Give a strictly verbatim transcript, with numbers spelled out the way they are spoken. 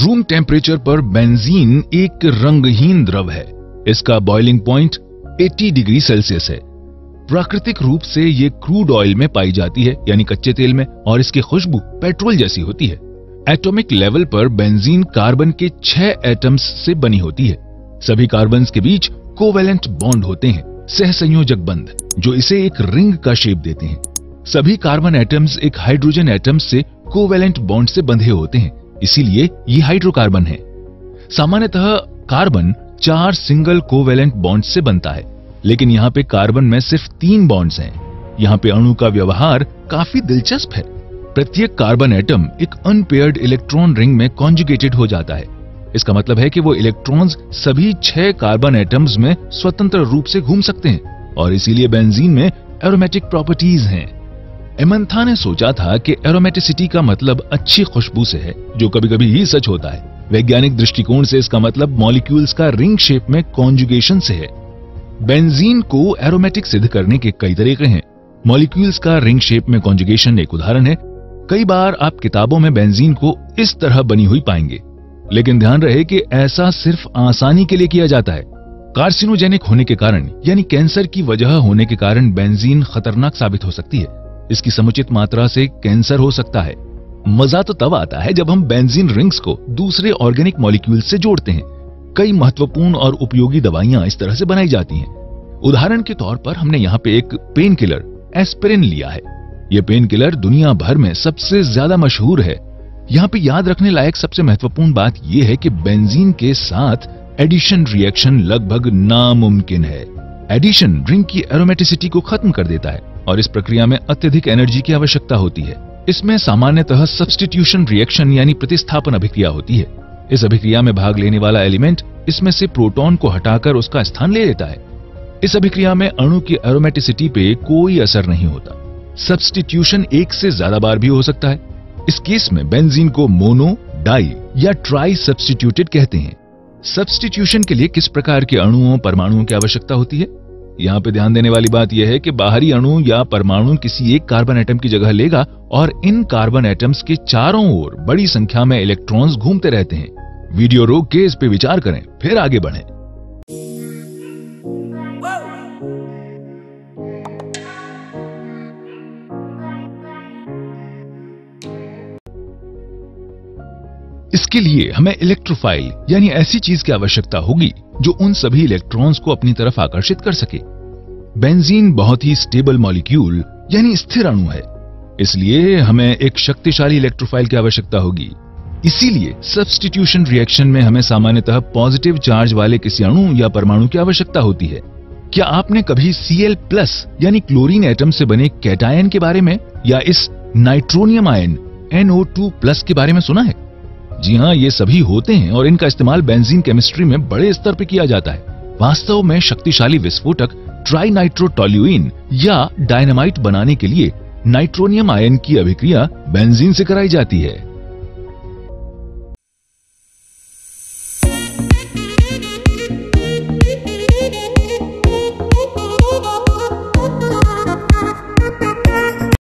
Room temperature पर benzene एक रंगहीन द्रव है। इसका बॉइलिंग पॉइंट अस्सी डिग्री सेल्सियस है। प्राकृतिक रूप से ये क्रूड ऑयल में पाई जाती है, यानी कच्चे तेल में, और इसकी खुशबू पेट्रोल जैसी होती है। एटॉमिक लेवल पर बेंजीन कार्बन के छह एटम्स से बनी होती है। सभी कार्बन्स के बीच कोवेलेंट बॉन्ड होते हैं, सहसंयोजक बंध, जो इसे एक रिंग का शेप देते हैं। सभी कार्बन एटम्स एक हाइड्रोजन एटम से कोवेलेंट बॉन्ड से बंधे होते हैं, इसीलिए ये हाइड्रोकार्बन है। सामान्यतः कार्बन चार सिंगल कोवेलेंट बॉन्ड से बनता है, लेकिन यहाँ पे कार्बन में सिर्फ तीन बॉन्ड्स हैं। यहाँ पे अणु का व्यवहार काफी दिलचस्प है। प्रत्येक कार्बन एटम एक अनपेयर्ड इलेक्ट्रॉन रिंग में कॉन्जुगेटेड हो जाता है। इसका मतलब है कि वो इलेक्ट्रॉन्स सभी छह कार्बन एटम्स में स्वतंत्र रूप से घूम सकते हैं, और इसीलिए बेंजीन में एरोमेटिक प्रॉपर्टीज हैं। एमंथा ने सोचा था कि एरोमेटिसिटी का मतलब अच्छी खुशबू से है, जो कभी कभी ही सच होता है। वैज्ञानिक दृष्टिकोण से इसका मतलब मॉलिक्यूल्स का रिंग शेप में कॉन्जुगेशन से है। बेंजीन को एरोमेटिक सिद्ध करने के कई तरीके हैं। मॉलिक्यूल्स का रिंग शेप में कॉन्जुगेशन एक उदाहरण है। कई बार आप किताबों में बेंजीन को इस तरह बनी हुई पाएंगे, लेकिन ध्यान रहे कि ऐसा सिर्फ आसानी के लिए किया जाता है। कार्सिनोजेनिक होने के कारण, यानी कैंसर की वजह होने के कारण बेंजीन खतरनाक साबित हो सकती है। इसकी समुचित मात्रा से कैंसर हो सकता है। मजा तो तब आता है जब हम बेंजीन रिंग्स को दूसरे ऑर्गेनिक मॉलिक्यूल से जोड़ते हैं। कई महत्वपूर्ण और उपयोगी दवाइयां इस तरह से बनाई जाती हैं। उदाहरण के तौर पर हमने यहाँ पे एक पेन किलर एस्पिरिन लिया है। यह पेन किलर दुनिया भर में सबसे ज्यादा मशहूर है। यहाँ पे याद रखने लायक सबसे महत्वपूर्ण बात यह है कि बेंजीन के साथ एडिशन रिएक्शन लगभग नामुमकिन है। एडिशन रिंग की एरोमेटिसिटी को खत्म कर देता है, और इस प्रक्रिया में अत्यधिक एनर्जी की आवश्यकता होती है। इसमें सामान्यतः सब्स्टिट्यूशन रिएक्शन यानी प्रतिस्थापन अभिक्रिया होती है। इस अभिक्रिया में भाग लेने वाला एलिमेंट इसमें से प्रोटॉन को हटाकर उसका स्थान ले लेता है। इस अभिक्रिया में अणु की एरोमेटिसिटी पे कोई असर नहीं होता। सब्स्टिट्यूशन एक से ज्यादा बार भी हो सकता है। इस केस में बेंजीन को मोनो, डाई या ट्राई सब्स्टिट्यूटेड कहते हैं। सब्स्टिट्यूशन के लिए किस प्रकार के अणुओं परमाणुओं की आवश्यकता होती है? यहाँ पे ध्यान देने वाली बात यह है कि बाहरी अणु या परमाणु किसी एक कार्बन एटम की जगह लेगा, और इन कार्बन एटम्स के चारों ओर बड़ी संख्या में इलेक्ट्रॉन्स घूमते रहते हैं। वीडियो रोक के इस पे विचार करें, फिर आगे बढ़ें। इसके लिए हमें इलेक्ट्रोफाइल यानी ऐसी चीज की आवश्यकता होगी जो उन सभी इलेक्ट्रॉन्स को अपनी तरफ आकर्षित कर सके। बेंजीन बहुत ही स्टेबल मॉलिक्यूल यानी स्थिर अणु है, इसलिए हमें एक शक्तिशाली इलेक्ट्रोफाइल की आवश्यकता होगी। इसीलिए सब्स्टिट्यूशन रिएक्शन में हमें सामान्यतः पॉजिटिव चार्ज वाले किसी अणु या परमाणु की आवश्यकता होती है। क्या आपने कभी सी एल प्लस यानी क्लोरीन एटम से बने कैटायन के बारे में या इस nitronium ion N O two plus के बारे में सुना है? जी हाँ, ये सभी होते हैं और इनका इस्तेमाल बेंजीन केमिस्ट्री में बड़े स्तर पर किया जाता है। वास्तव में शक्तिशाली विस्फोटक ट्राइनाइट्रोटोल्यूइन या डायनामाइट बनाने के लिए नाइट्रोनियम आयन की अभिक्रिया बेंजीन से कराई जाती है।